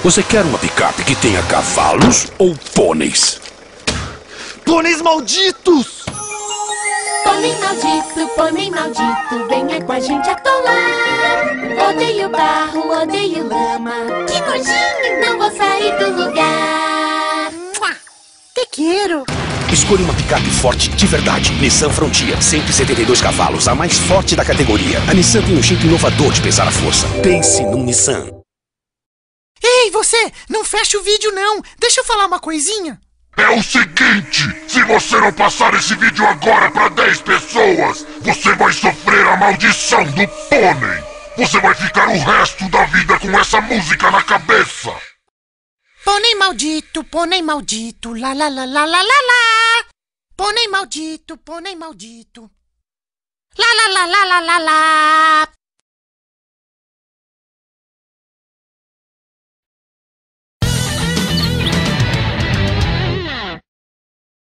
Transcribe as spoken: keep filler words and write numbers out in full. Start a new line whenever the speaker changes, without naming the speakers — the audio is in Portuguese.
Você quer uma picape que tenha cavalos ou pôneis?
Pôneis malditos!
Pônei maldito, pônei maldito, venha com a gente atolar. Odeio barro, odeio lama, que nojinho, não vou sair do lugar.
Te quero.
Escolha uma picape forte de verdade. Nissan Frontier, cento e setenta e dois cavalos, a mais forte da categoria. A Nissan tem um jeito inovador de pesar a força. Pense num Nissan.
Ei, você! Não fecha o vídeo, não! Deixa eu falar uma coisinha.
É o seguinte, se você não passar esse vídeo agora para dez pessoas, você vai sofrer a maldição do pônei. Você vai ficar o resto da vida com essa música na cabeça.
Pônei maldito, pônei maldito, lá lá lá lá lá lá lá. Pônei maldito, pônei maldito. Lá lá lá lá lá lá lá.